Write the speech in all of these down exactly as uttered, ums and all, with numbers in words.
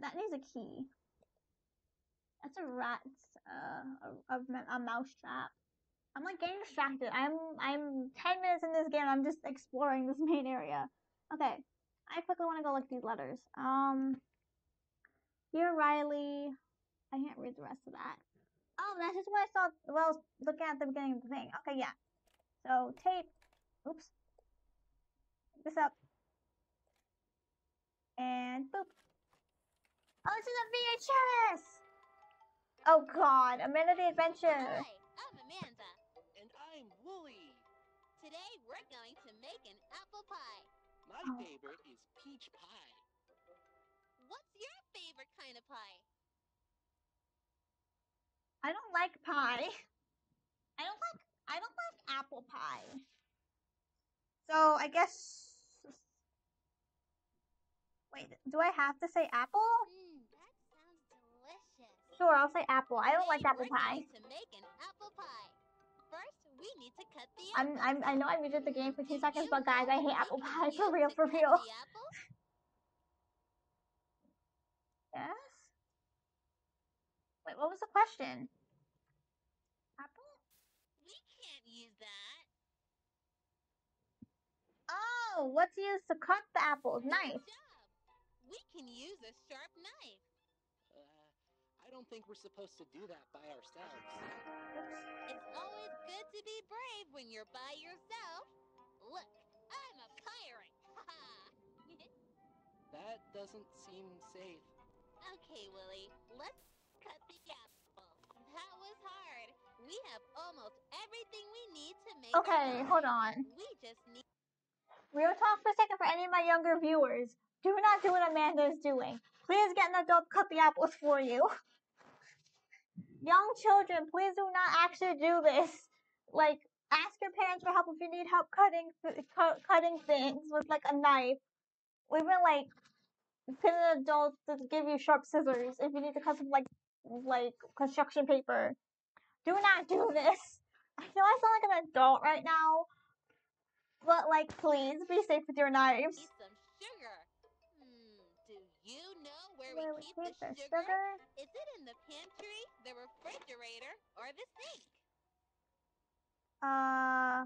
that needs a key. That's a rat, uh, a, a, a mouse trap. I'm like getting distracted. I'm I'm ten minutes in this game. I'm just exploring this main area. Okay, I quickly want to go look at these letters. Um, here Riley. I can't read the rest of that. Oh, that's just what I saw. Well, I was looking at the beginning of the thing. Okay, yeah. So tape. Oops. Pick this up. And boop. Oh, this is a V H S! Oh god, Amanda the Adventure! Hi, I'm Amanda. And I'm Wooly. Today we're going to make an apple pie. My Oh. favorite is peach pie. What's your favorite kind of pie? I don't like pie. I don't like I don't like apple pie. So I guess wait, do I have to say apple? Mmm, that sounds delicious. Sure, I'll say apple. I don't like Today apple we're pie. going to make an apple pie. First, we need to cut the I'm apples. I'm I know I muted the game for two Do seconds, you but guys, know I hate what we apple can pie for use real, to for cut real. the apples? Yes. Wait, what was the question? Apple? We can't use that. Oh, what's used to cut the apples? Good Knife. job. We can use a sharp knife. Uh, I don't think we're supposed to do that by ourselves. It's always good to be brave when you're by yourself. Look, I'm a pirate. That doesn't seem safe. Okay, Willie, let's cut the apple. That was hard. We have almost everything we need to make Okay, our pie. hold on. We just need... Real talk for a second for any of my younger viewers. Do not do what Amanda is doing. Please get an adult to cut the apples for you. Young children, please do not actually do this. Like, ask your parents for help if you need help cutting cu- cutting things with like a knife. Or even like get an adult to give you sharp scissors if you need to cut some like like construction paper. Do not do this. I know I sound like an adult right now, but like, please be safe with your knives. need some sugar. Hmm, do you know where, Where we keep, the, sugar? sugar? Is it in the pantry, the refrigerator, or the sink? Uh,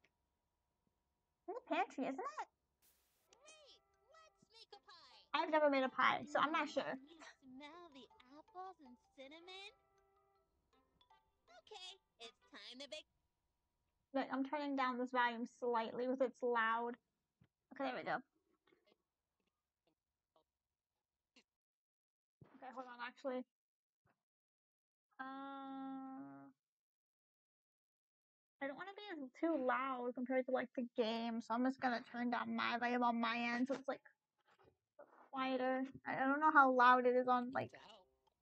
in the pantry, isn't it? Great! Let's make a pie. I've never made a pie, so I'm not sure. Can you smell the apples and cinnamon? Okay, it's time to bake. But I'm turning down this volume slightly because it's loud. Okay, there we go. Okay, hold on, actually. Uh, I don't want to be too loud compared to like the game, so I'm just gonna turn down my volume on my end so it's like quieter. I I don't know how loud it is on like. To help.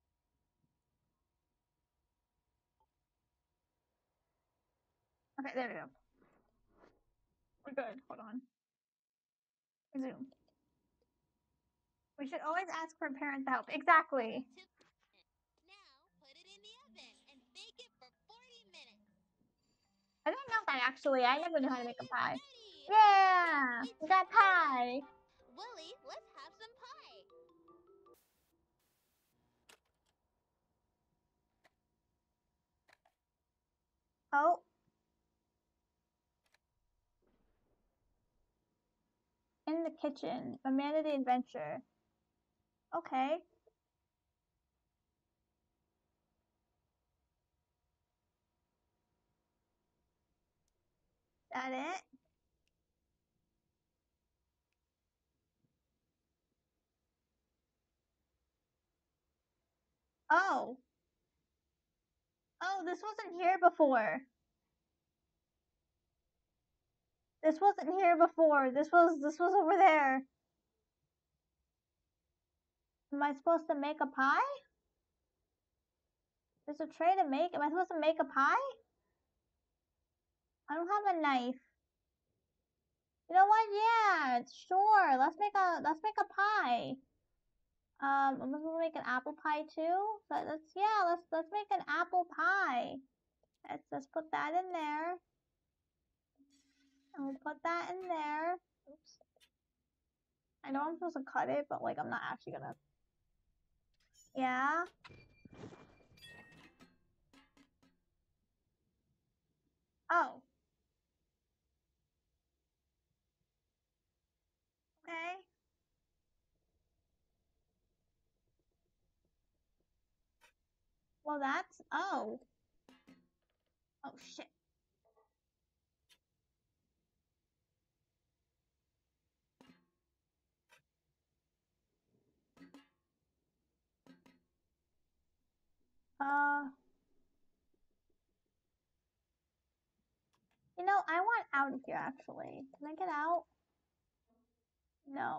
Okay, there we go. We're good. Hold on. Resume. We should always ask for parents' help. Exactly. Now, put it in the oven and bake it for forty minutes. I didn't know that actually. I never knew how to make a pie. Ready. Yeah, It's we got pie. Willie, let's have some pie. Oh. In the kitchen, Amanda the Adventure. Okay. That it? Oh. Oh, this wasn't here before. This wasn't here before. This was this was over there. Am I supposed to make a pie? There's a tray to make. Am I supposed to make a pie? I don't have a knife. You know what? Yeah, sure. Let's make a let's make a pie. Um, I'm gonna make an apple pie too. So let's yeah, let's let's make an apple pie. Let's let's put that in there. And we'll put that in there. Oops. I know I'm supposed to cut it, but like I'm not actually gonna Yeah. Oh. Okay. Well, that's, oh. Oh, shit. Uh, you know, I want out of here, actually. Can I get out? No.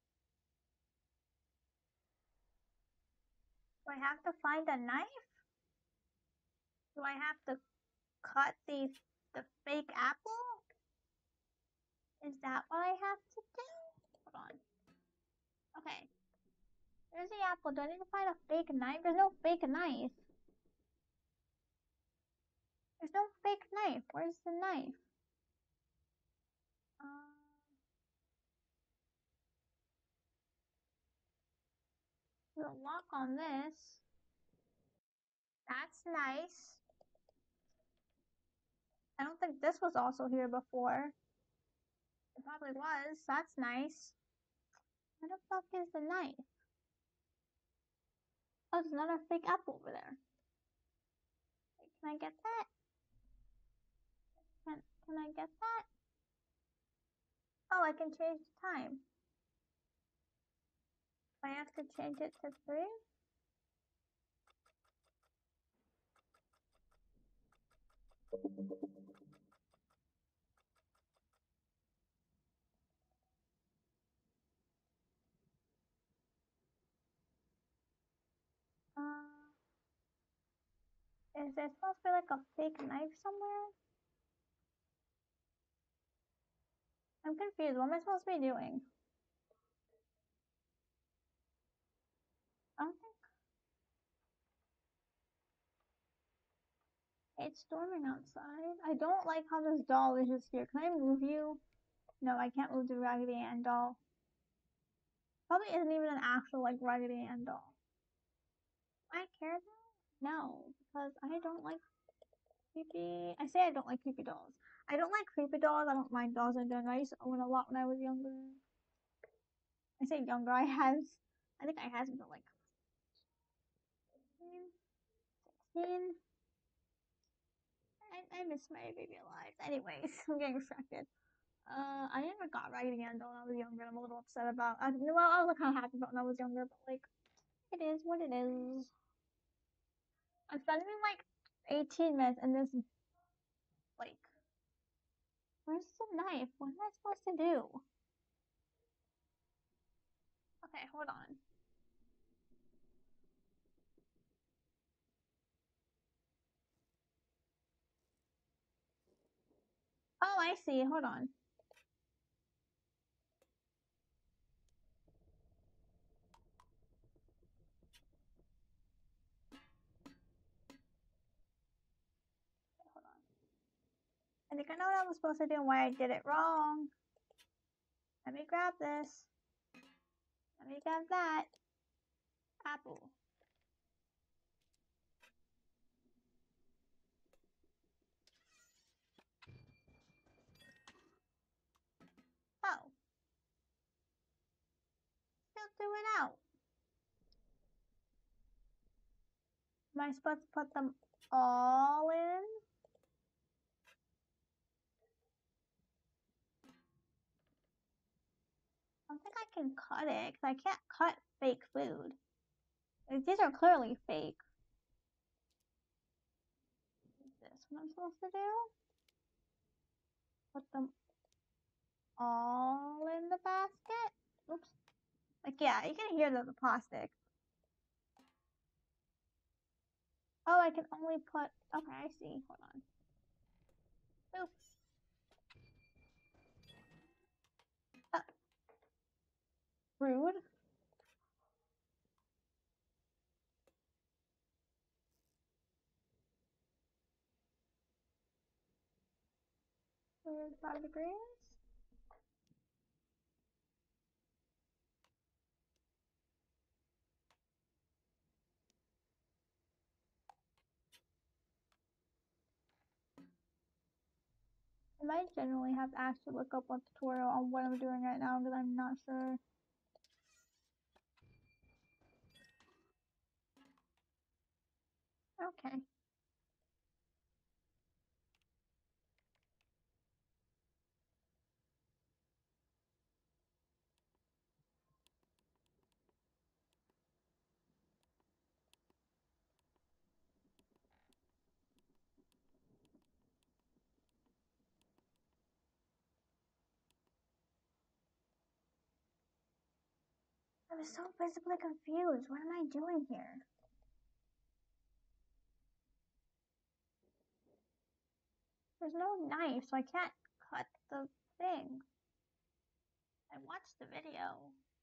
Do I have to find a knife? Do I have to cut the, the fake apple? Is that what I have to do? Hold on. Okay. There's the apple. Do I need to find a fake knife? There's no fake knife. There's no fake knife. Where's the knife? Um, there's a lock on this. That's nice. I don't think this was also here before. It probably was. That's nice. Where the fuck is the knife? Oh, there's another fake apple over there. Wait, can I get that? Can, can I get that? Oh, I can change the time. I have to change it to three? Uh, is there supposed to be like a fake knife somewhere? I'm confused. What am I supposed to be doing? I don't think it's storming outside. I don't like how this doll is just here. Can I move you? No, I can't move the Raggedy Ann doll. Probably isn't even an actual like Raggedy Ann doll. Do I care though? No, because I don't like creepy. I say I don't like creepy dolls. I don't like creepy dolls. I don't mind dolls in general. I used to own a lot when I was younger. I say younger. I have. I think I had until like fifteen, sixteen. I, I miss my baby alive. Anyways, I'm getting distracted. Uh, I never got Raggedy Ann doll when I was younger. I'm a little upset about. I, well, I was kind of happy about when I was younger, but like, it is what it is. I'm spending like eighteen minutes in this, like, where's the knife? What am I supposed to do? Okay, hold on. Oh, I see. Hold on. Hold on. I think I know what I was supposed to do and why I did it wrong. Let me grab this. Let me grab that. Apple. Oh. Still threw it out. Am I supposed to put them all in? I don't think I can cut it, because I can't cut fake food. Like, these are clearly fake. Is this what I'm supposed to do? Put them all in the basket? Oops. Like, yeah, you can hear the, the plastic. Oh, I can only put... Okay, I see. Hold on. Oops. Uh, rude. Five degrees. might generally have to actually look up a tutorial on what I'm doing right now because I'm not sure. Okay. I was so visibly confused. What am I doing here? There's no knife, so I can't cut the thing. I watched the video.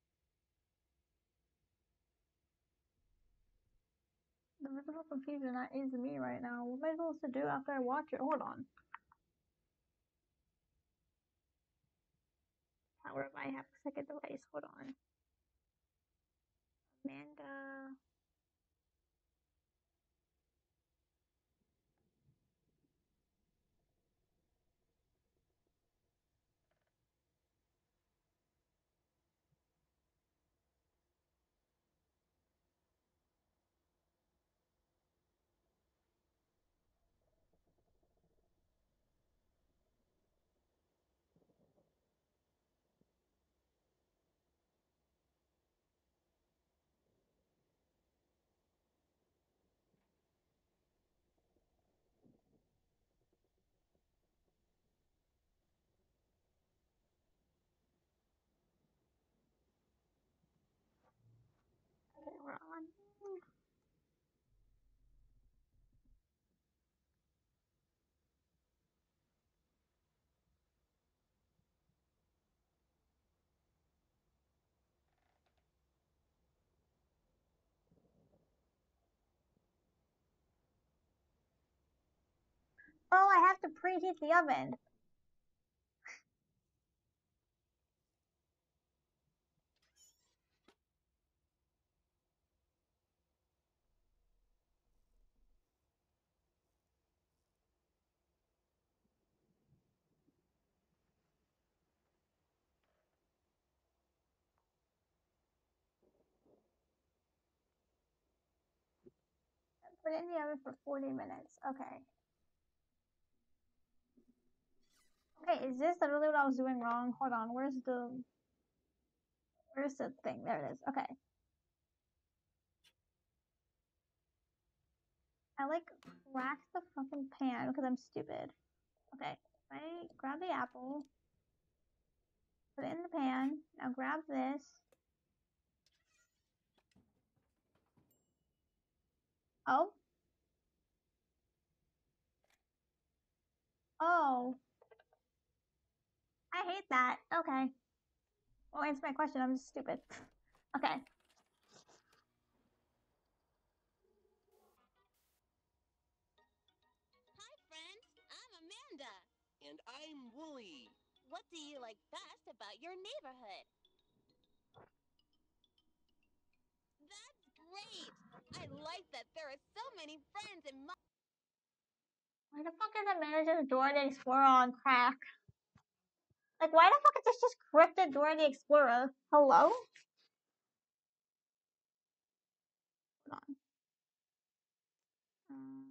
The visible confusion that is me right now. What am I supposed to do after I watch it? Hold on. Power of I have a second device. Hold on. Amanda. Okay, we're on. Oh, I have to preheat the oven. Put it in the oven for forty minutes. Okay. Okay, is this literally what I was doing wrong? Hold on, where's the... Where's the thing? There it is. Okay. I, like, cracked the fucking pan because I'm stupid. Okay, I grab the apple, put it in the pan, now grab this. Oh. Oh. I hate that. Okay. Well, answer my question. I'm just stupid. Okay. Hi, friends. I'm Amanda. And I'm Wooly. What do you like best about your neighborhood? That's great. I like that there are so many friends in my... Why the fuck is Amanda Dora the Explorer on crack? Like, why the fuck is this just cryptid Dora the Explorer? Hello? Hold on. Um,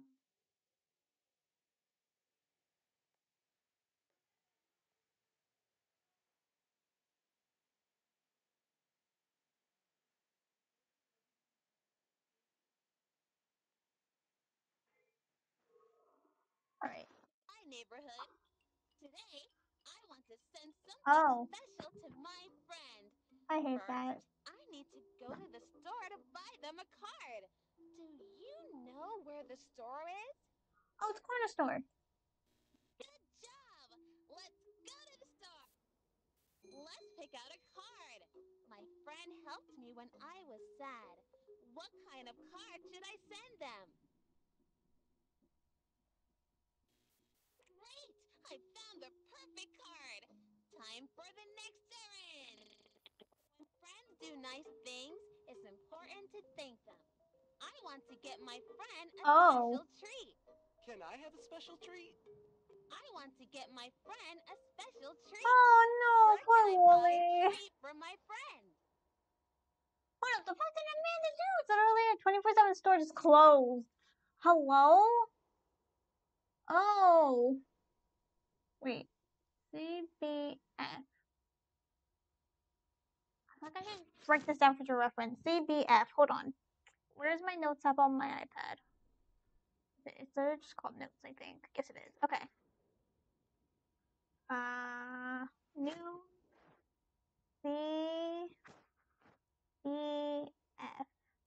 Alright. my neighborhood. Today, I want to send something Oh. special to my friend. I hate First, that. I need to go to the store to buy them a card. Do you know where the store is? Oh, it's Corner Store. Good job! Let's go to the store. Let's pick out a card. My friend helped me when I was sad. What kind of card should I send them? Great! I found the perfect card. Time for the next errand. When friends do nice things, it's important to thank them. I want to get my friend a Oh. special treat. Can I have a special treat? I want to get my friend a special treat. Oh no, Where poor can I buy a Wooly. treat for my friend? What the fuck did Amanda do? It's earlier twenty-four seven store just closed. Hello? Oh. Wait. C B F. I think I should break this down for your reference. C B F. Hold on. Where's my notes app on my iPad? It's uh, just called notes, I think. Guess it is. Okay. Uh, new C B F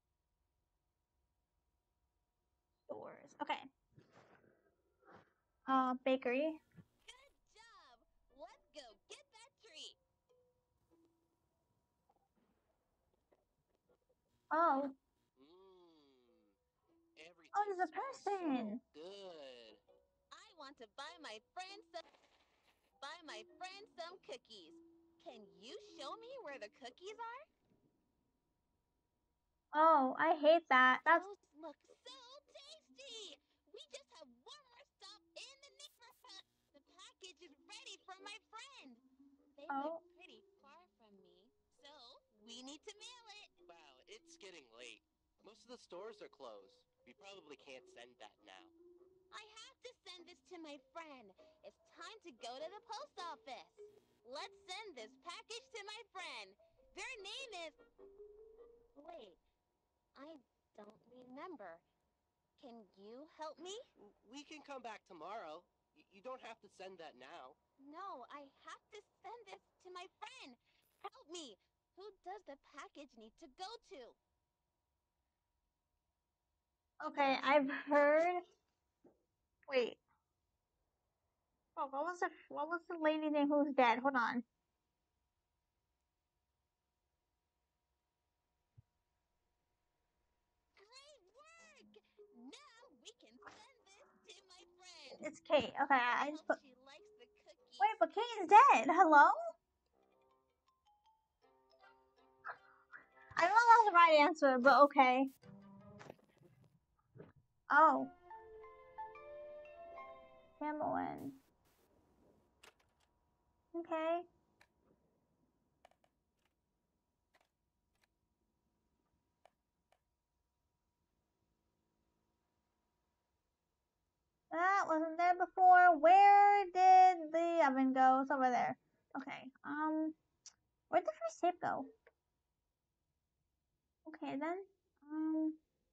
stores. Okay. Uh, bakery. Good job. Let's go get that treat. Oh. Mmm. Everything Oh, there's a smells person. so good. I want to buy my friend some buy my friend some cookies. Can you show me where the cookies are? Oh, I hate that. That's Those look so tasty. We just have one more stop in the neighborhood. The package is ready for my friend. They oh. live pretty far from me, so we need to mail it. Wow, it's getting late. Most of the stores are closed. We probably can't send that now. I have to send this to my friend. It's time to go to the post office. Let's send this package to my friend. Their name is... Wait, I don't remember. Can you help me? We can come back tomorrow. Y- you don't have to send that now. No, I have to send this to my friend. Help me. Who does the package need to go to? Okay, I've heard. Wait. Oh, what was the what was the lady name who's dead? Hold on. Great work! Now we can send this to my friend. It's Kate. Okay, I I just hope put. she likes the cookies. Wait, but Kate is dead. Hello? I don't know if that's the right answer, but okay. Oh. Camelin. Okay. That wasn't there before. Where did the oven go? It's over there. Okay. Um, where'd the first tape go? Okay then. Um.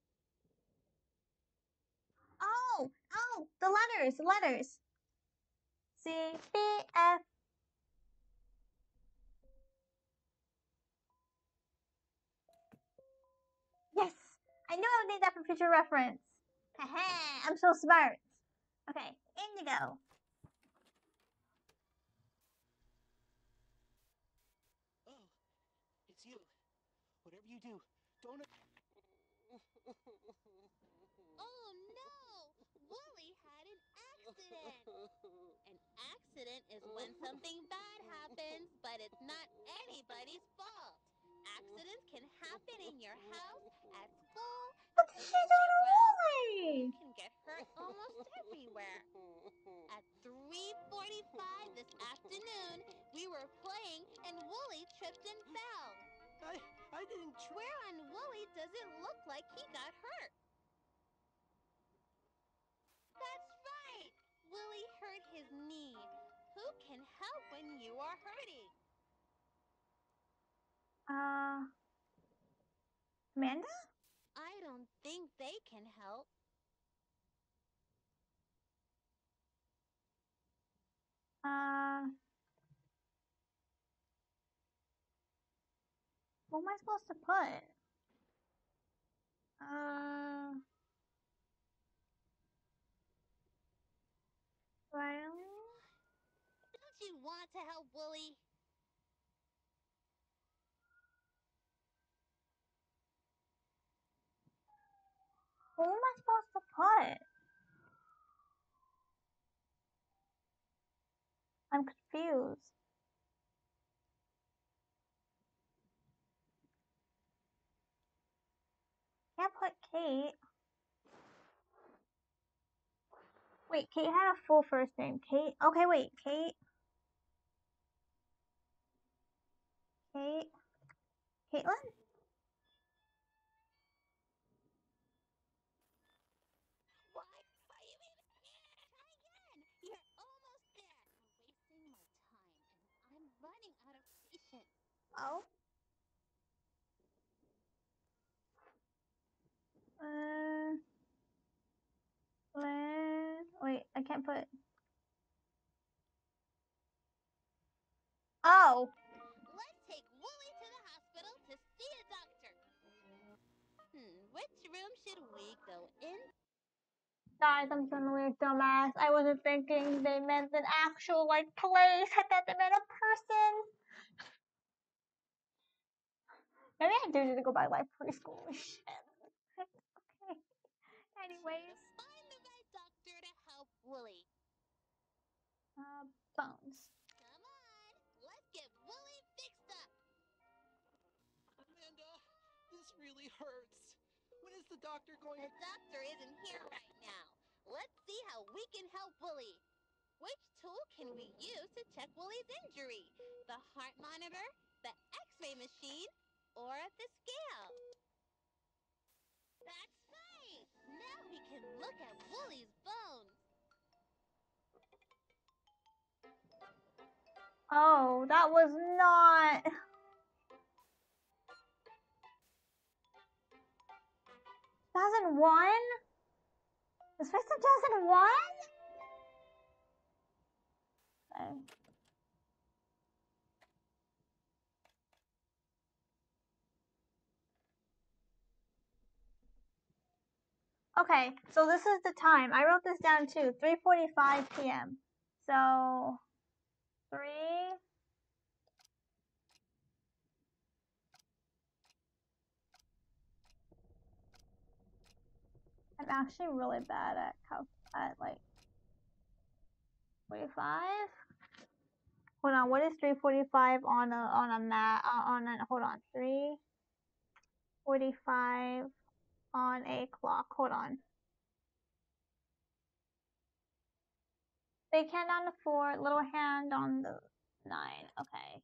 Oh, oh, the letters, the letters. C B F. Yes, I knew I would need that for future reference. Haha, I'm so smart. Okay, Indigo. Oh, it's you. Whatever you do, don't. Oh no! Wooly had an accident! An accident is when something bad happens, but it's not anybody's fault. Accidents can happen in your house, at school, What at did the she do to playground. You Wooly? can get hurt almost everywhere. At three forty-five this afternoon, we were playing and Wooly tripped and fell. I I didn't. Tr- Where on Wooly does it look like he got hurt? That's right! Willie hurt his knee. Who can help when you are hurting? Uh, Amanda? I don't think they can help. Uh, what am I supposed to put? Uh, Riley? Don't you want to help Willie? Who am I supposed to put? I'm confused. Can't put Kate. Wait, Kate had a full first name. Kate. Okay, wait, Kate. Kate. Caitlin? What? Are you even here? Try again. You're almost there. You're wasting my time, and I'm running out of patience. Oh. Uh. Liz. Wait, I can't put. Oh. Let's take Wooly to the hospital to see a doctor. Hmm, which room should we go in? Guys, I'm such a weird dumbass. I wasn't thinking they meant an actual, like, place. I thought they meant a person. Maybe I do need to go back to, like, preschool. Shit. Okay. Anyways. Find the right doctor to help Wooly. Uh, bones. Come on, let's get Wooly fixed up. Amanda, this really hurts. When is the doctor going The doctor isn't here right now. Let's see how we can help Wooly. Which tool can we use to check Wooly's injury? The heart monitor, the x-ray machine, or the scale? That's right! Now we can look at Wooly's bones. Oh, that was not. two thousand one? This was two thousand one? Okay. Okay, so this is the time. I wrote this down too. three forty-five p m So, three. I'm actually really bad at cal- at like forty-five. Hold on, what is three forty-five on a on a mat uh, on a hold on three forty-five on a clock. Hold on. Big hand on the four, little hand on the nine. Okay.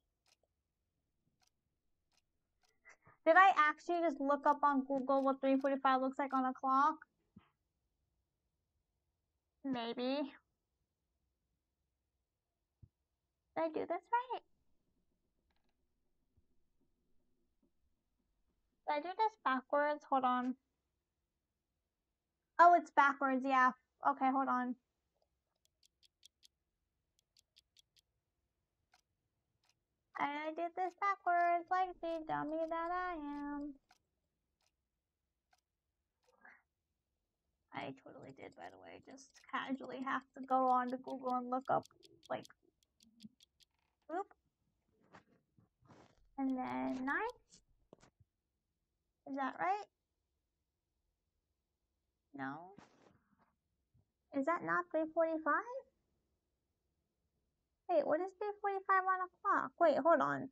Did I actually just look up on Google what three forty-five looks like on a clock? Maybe. Did I do this right? Did I do this backwards? Hold on. Oh, it's backwards, yeah. Okay, hold on. I did this backwards like the dummy that I am. I totally did, by the way. Just casually have to go on to Google and look up, like, oop. And then nine. Is that right? No. Is that not three forty-five? Wait, what is three forty-five on a clock? Wait, hold on.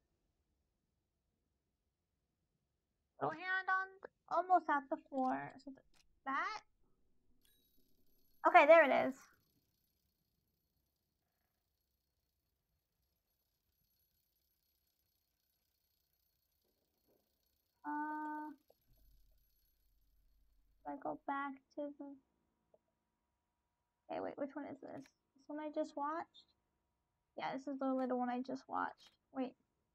Little hand on, almost at the floor. So that? Okay, there it is. Uh, I go back to the. Okay, wait, which one is this? This one I just watched? Yeah, this is the little one I just watched. Wait.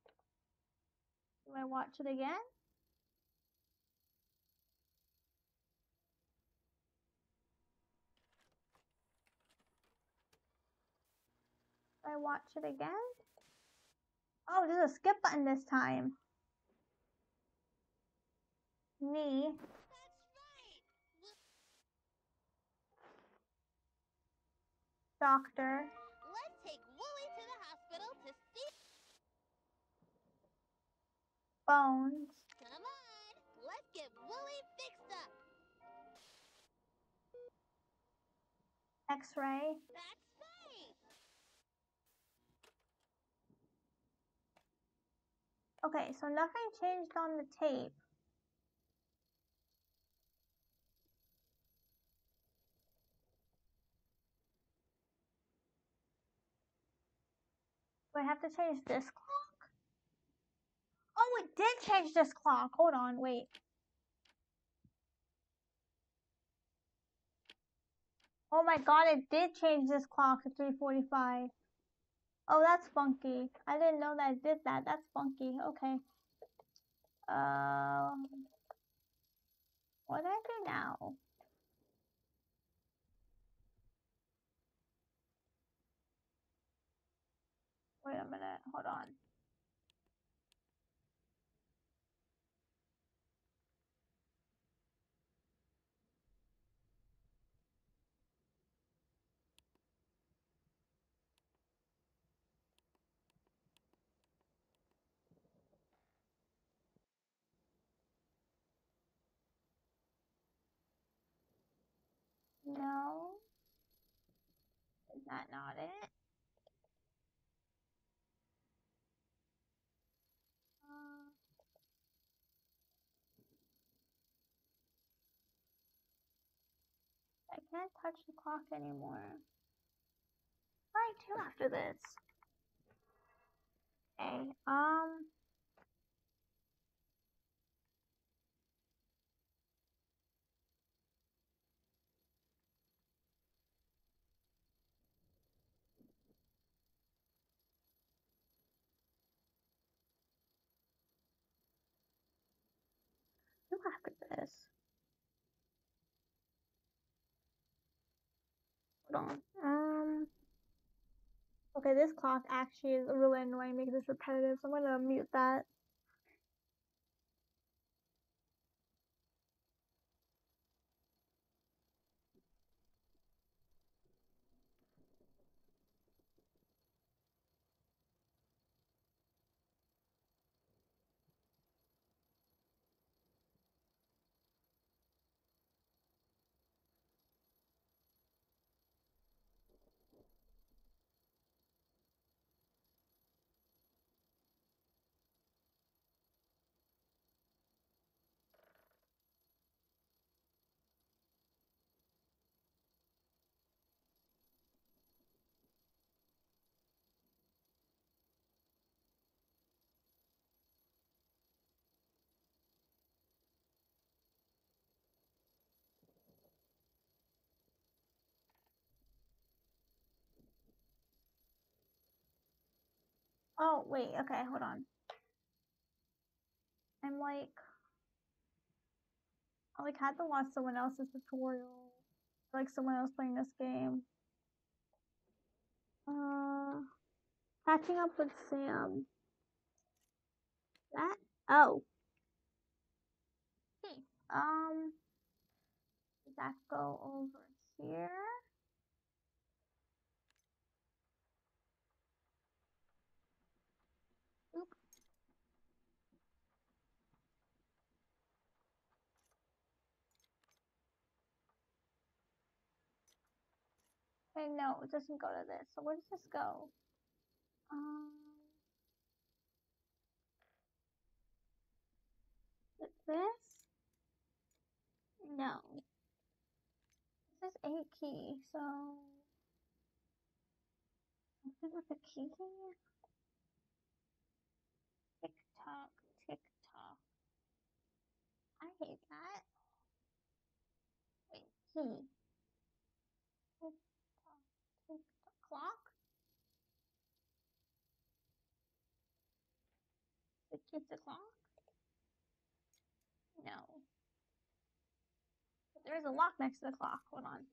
Do I watch it again? Do I watch it again? Oh, there's a skip button this time. Knee. Doctor. Let's take Wooly to the hospital to see. Bones. Come on, let's get Wooly fixed up. X-ray. That's right. Okay, so nothing changed on the tape. Do I have to change this clock? Oh, it did change this clock. Hold on, wait. Oh my god, it did change this clock to three forty-five. Oh, that's funky. I didn't know that it did that. That's funky. Okay. Um, what do I do now? Wait a minute. Hold on. No. Is that not it? Uh, I can't touch the clock anymore. What do I do after this? Okay, um... do after this? Hold on. Um... Okay, this clock actually is really annoying because it's repetitive, so I'm gonna mute that. Oh, wait, okay, hold on. I'm like... I like had to watch someone else's tutorial. Like someone else playing this game. Uh... Catching up with Sam. That? Oh. Okay. Um... Does that go over here? Oop. Okay, no, it doesn't go to this. So where does this go? Um, is it this? No. This is a key, so open with a key. Tick tock, tick tock. I hate that. Wait, key. Tick tock, tick tock. Clock? It keeps the clock? No. But there is a lock next to the clock. Hold on.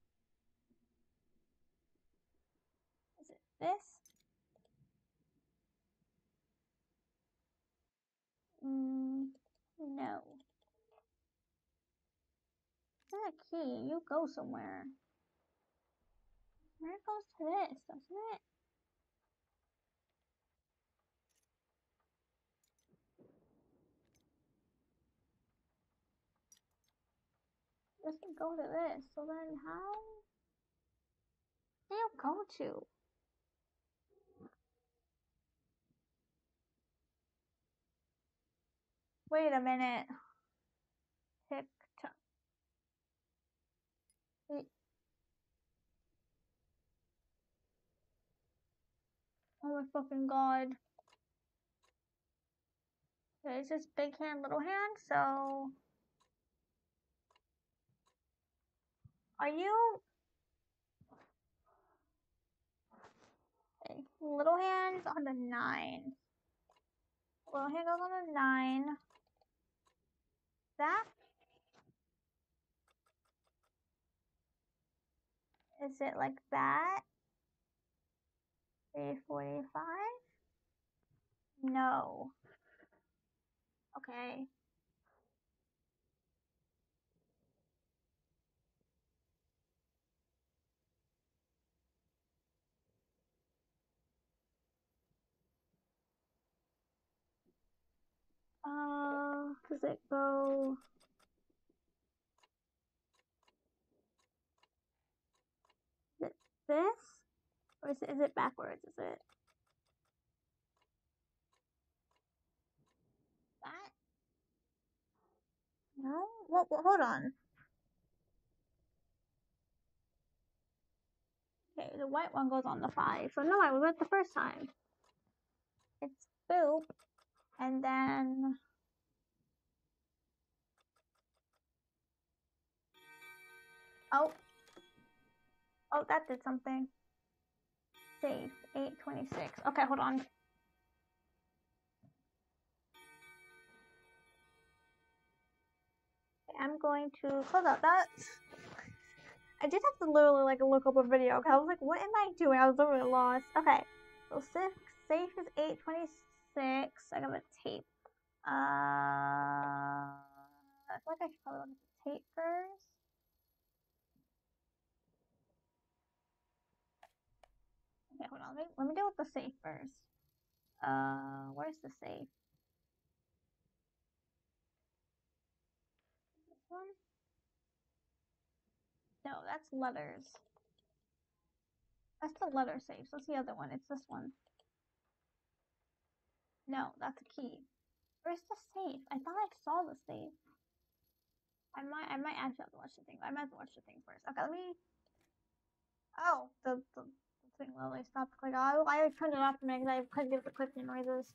Is it this? Mm, no. It's not a key. You go somewhere. Where it goes to this, doesn't it? It doesn't go to this. So then how do you go to? Wait a minute. Tick tock. Wait. Oh my fucking god. Okay, it's just big hand, little hand, so... Are you... Okay, little hand's on the nine. Little hand goes on the nine. That? Is it like that? three forty-five? No. Okay. Uh, does it go... Is it this? Or is it, is it backwards? Is it... That? No? What, what, hold on. Okay, the white one goes on the five. So no, I was right the first time. It's boop. And then... Oh. Oh, that did something. Safe. eight twenty-six. Okay, hold on. I'm going to close out that. I did have to literally like look up a video because I was like, what am I doing? I was literally lost. Okay. So six, safe is eight twenty-six. I got a tape. Uh, I feel like I should probably look at the tape first. Okay, hold on. Let me, let me deal with the safe first. Uh, where's the safe? This one? No, that's letters. That's the letter safe. So it's the other one. It's this one. No, that's a key. Where's the safe? I thought I saw the safe. I might, I might actually have to watch the thing. I might have to watch the thing first. Okay, let me. Oh, the the, the thing literally stopped clicking. I I turned it off for a minute because I couldn't get the clicking noises.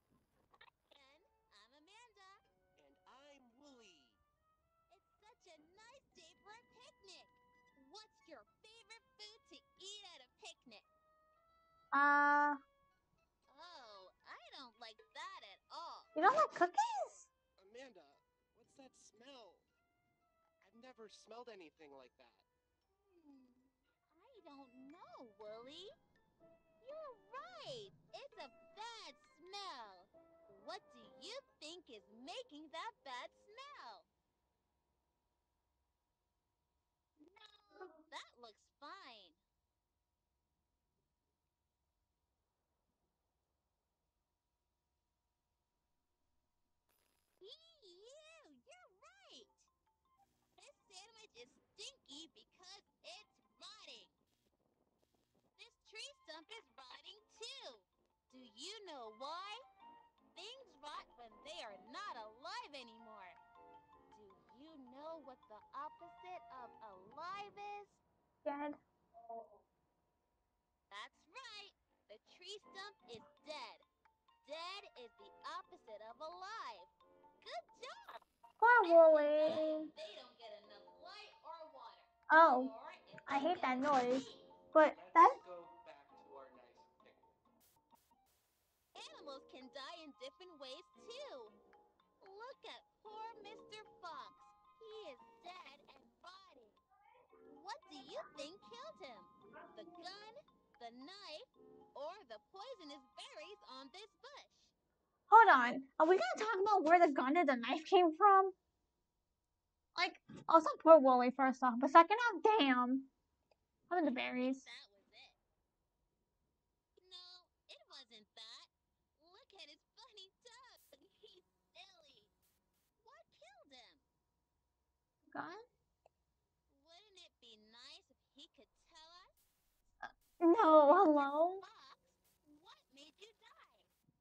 And I'm Amanda. And I'm Wooly. It's such a nice day for a picnic. What's your favorite food to eat at a picnic? Uh, Oh, I don't like that at all. you don't like cookies? Amanda, what's that smell? I've never smelled anything like that. Hmm, I don't know, Wooly. You're right. It's a bad smell. What do you think is making that bad smell? No, that looks fine. Ew, you're right. This sandwich is stinky because it's rotting. This tree stump is rotting too. Do you know why? Things rot when they are not alive anymore. Do you know what the opposite of alive is? Dead. That's right. The tree stump is dead. Dead is the opposite of alive. Good job. Poor And Wooly. they don't get enough light or water. Oh, Or if I they hate that get noise. heat. But Let's that. go back to our nice picnic. Animals can die in different ways too. Look at poor Mister Fox. He is dead and rotting. What do you think killed him? The gun, the knife, or the poisonous berries on this bush? Hold on. Are we gonna talk about where the gun and the knife came from? Like, also poor Wooly first off, but second off, damn. How about the berries? That was it. No, it wasn't that. Look at his funny tongue. He's silly. What killed him? Gun? Wouldn't it be nice if he could tell us? No, hello? Fox, what made you die?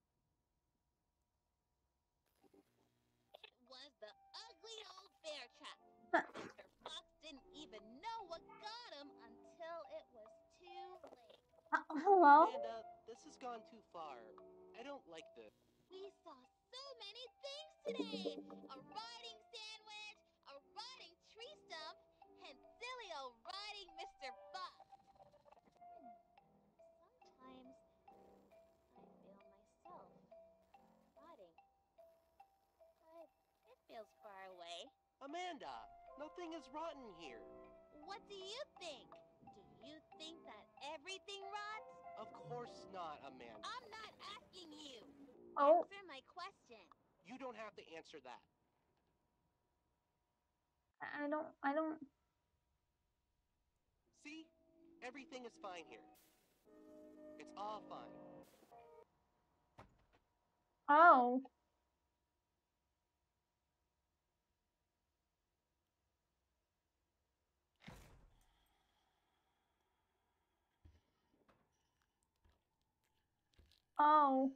It was the ugly old bear trap. Mister Fox didn't even know what got him until it was too late. Uh, hello? Amanda, this has gone too far. I don't like this. We saw so many things today! A rotting sandwich, a rotting tree stump, and silly old rotting Mister Buck. Sometimes I feel myself rotting, but it feels far away. Amanda, nothing is rotten here. What do you think? Do you think that everything rots? Of course not, Amanda. I'm not asking you. Oh. Answer my question. You don't have to answer that. I don't, I don't. See? Everything is fine here. It's all fine. Oh. Oh.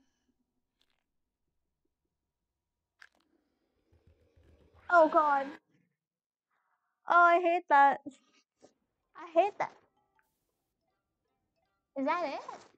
Oh God. Oh, I hate that. I hate that. Is that it?